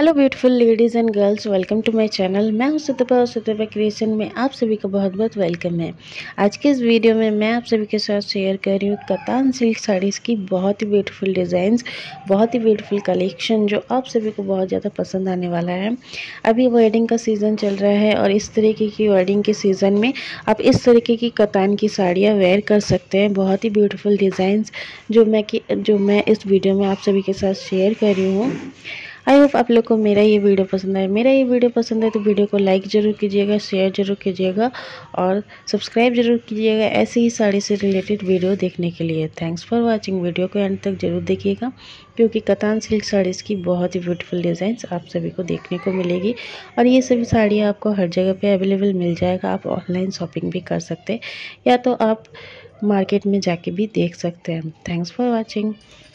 Hello beautiful ladies and girls, welcome to my channel. मैं हूं सुतपा और सुतपा क्रिएशन में आप सभी का बहुत बहुत वेलकम है। आज के इस वीडियो में मैं आप सभी के साथ शेयर कर रही हूँ कतान सिल्क साड़ीज़ की बहुत ही ब्यूटीफुल डिज़ाइंस, बहुत ही ब्यूटीफुल कलेक्शन जो आप सभी को बहुत ज़्यादा पसंद आने वाला है। अभी वेडिंग का सीज़न चल रहा है और इस तरीके की वेडिंग के सीज़न में आप इस तरीके की कतान की साड़ियाँ वेयर कर सकते हैं। बहुत ही ब्यूटीफुल डिज़ाइंस जो मैं इस वीडियो में आप सभी के साथ शेयर कर रही हूँ। आई होप आप लोग को मेरा ये वीडियो पसंद है। तो वीडियो को लाइक ज़रूर कीजिएगा, शेयर ज़रूर कीजिएगा और सब्सक्राइब ज़रूर कीजिएगा ऐसे ही साड़ी से रिलेटेड वीडियो देखने के लिए। Thanks for watching. वीडियो को एंड तक ज़रूर देखिएगा क्योंकि कतान सिल्क साड़ीज़ की बहुत ही ब्यूटीफुल डिज़ाइंस आप सभी को देखने को मिलेगी और ये सभी साड़ियाँ आपको हर जगह पर अवेलेबल मिल जाएगा। आप ऑनलाइन शॉपिंग भी कर सकते हैं या तो आप मार्केट में जाके भी देख सकते हैं। Thanks for watching.